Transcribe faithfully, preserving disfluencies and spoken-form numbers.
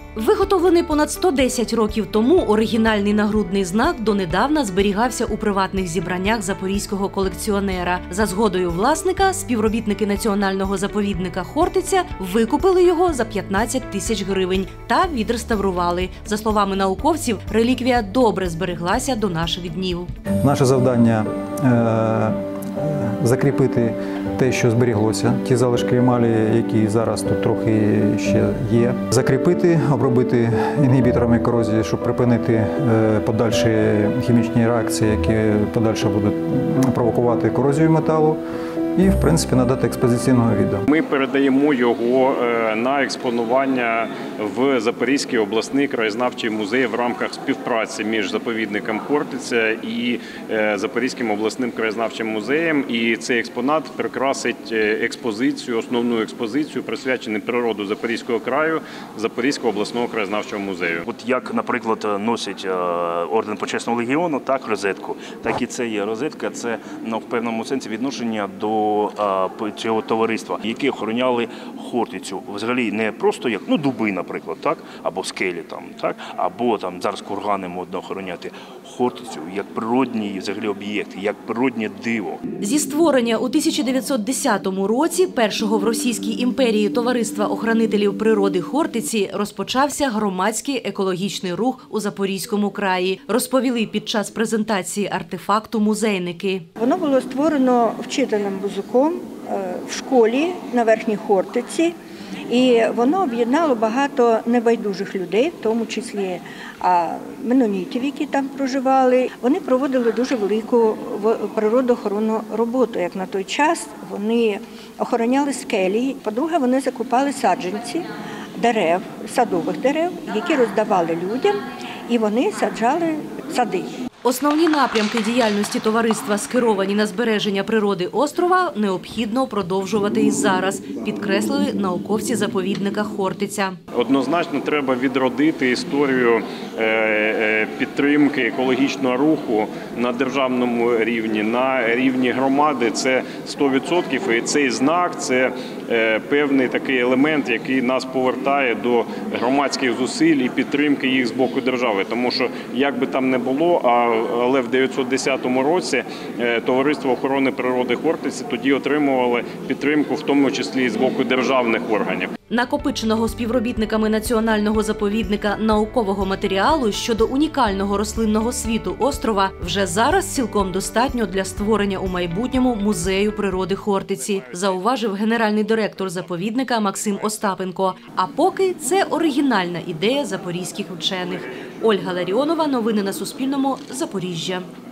Виготовлений понад сто десять років тому, оригінальний нагрудний знак донедавна зберігався у приватних зібраннях запорізького колекціонера. За згодою власника, співробітники національного заповідника Хортиця викупили його за п'ятнадцять тисяч гривень та відреставрували. За словами науковців, реліквія добре збереглася до наших днів. Наше завдання – закріпити те, що зберіглося, ті залишки емалі, які зараз тут трохи ще є. Закріпити, обробити інгібіторами корозії, щоб припинити подальші хімічні реакції, які подальше будуть провокувати корозію металу. І, в принципі, надати експозиційного віду. Ми передаємо його на експонування в Запорізький обласний краєзнавчий музей в рамках співпраці між заповідником Хортиця і Запорізьким обласним краєзнавчим музеєм. І цей експонат прикрасить експозицію, основну експозицію, присвячену природу Запорізького краю Запорізького обласного краєзнавчого музею. От як, наприклад, носять орден Почесного легіону, так розетку, так і це є розетка. Це ну, в певному сенсі відношення до цього товариства, які охороняли Хортицю. Взагалі не просто як ну дуби, наприклад, так, або скелі там, так, або там зараз кургани модно охороняти. Хортицю як природній взагалі об'єкт, як природнє диво. Зі створення у тисяча дев'ятсот десятому році першого в Російській імперії товариства охоронителів природи Хортиці розпочався громадський екологічний рух у Запорізькому краї, розповіли під час презентації артефакту музейники. Воно було створено вчителем Бузуком в школі на Верхній Хортиці, і воно об'єднало багато небайдужих людей, в тому числі менонітів, які там проживали. Вони проводили дуже велику природоохоронну роботу. Як на той час вони охороняли скелі. По-друге, вони закупали саджанці дерев, садових дерев, які роздавали людям, і вони саджали сади. Основні напрямки діяльності товариства, скеровані на збереження природи острова, необхідно продовжувати і зараз, підкреслили науковці заповідника Хортиця. Однозначно треба відродити історію підтримки екологічного руху на державному рівні, на рівні громади. Це сто відсотків, і цей знак – це певний такий елемент, який нас повертає до громадських зусиль і підтримки їх з боку держави. Тому що, як би там не було, але в дев'ятсот десятому році Товариство охорони природи Хортиці тоді отримувало підтримку, в тому числі і з боку державних органів. Накопиченого співробітниками національного заповідника наукового матеріалу щодо унікального рослинного світу острова вже зараз цілком достатньо для створення у майбутньому музею природи Хортиці, зауважив генеральний директор заповідника Максим Остапенко. А поки це оригінальна ідея запорізьких вчених. Ольга Ларіонова, новини на Суспільному, Запоріжжя.